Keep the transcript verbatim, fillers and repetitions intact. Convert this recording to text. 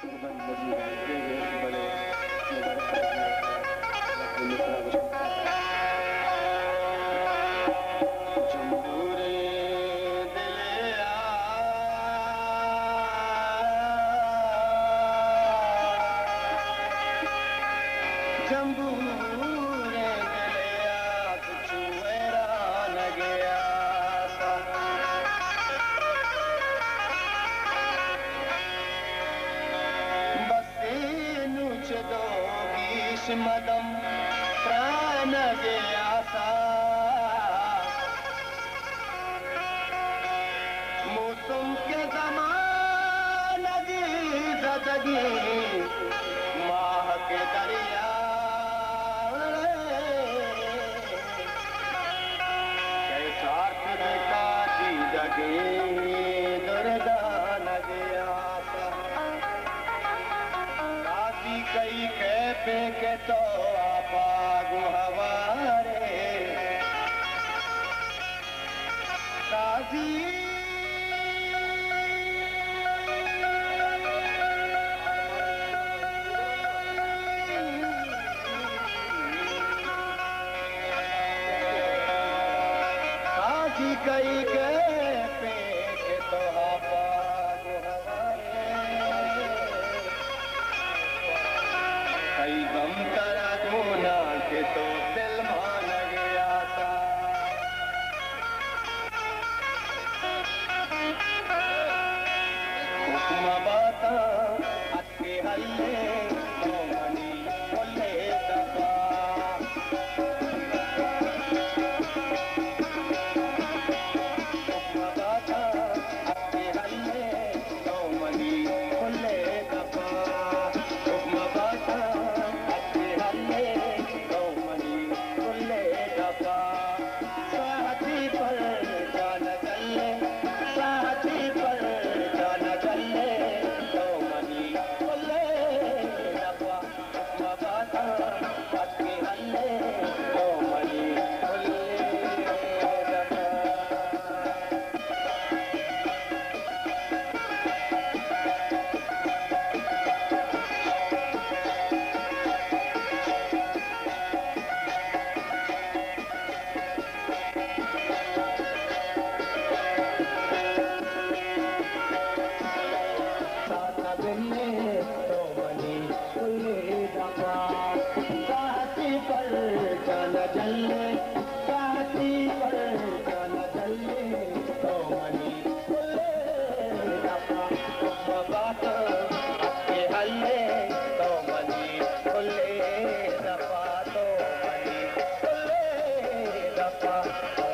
मदम प्राण गया सा मौसम के ज़मान की ज़दगी माह के दरिया कैसा का दीदगी दुर्दान गया सा काशी कई कैपे के तो आपा गुहवारे काजी काजी कई कैपे के तो आपा कई गम करा गुना के तो दिल मान गया था हुक्म बाता अक्के हल्ले तो मनी बोले दफा हुक्म बाता अक्के हल्ले तो मनी बोले दफा हुक्म बाता साथी पर जाना चले साथी पर जाना चले तो मनी बोले दफा बाबा आपके हल्ले तो मनी बोले दफा साथी पर जाना चले साथी पर जाना चले तो मनी बोले दफा बात आपके हल्ले तो मनी बोले दफा तो मनी बोले दफा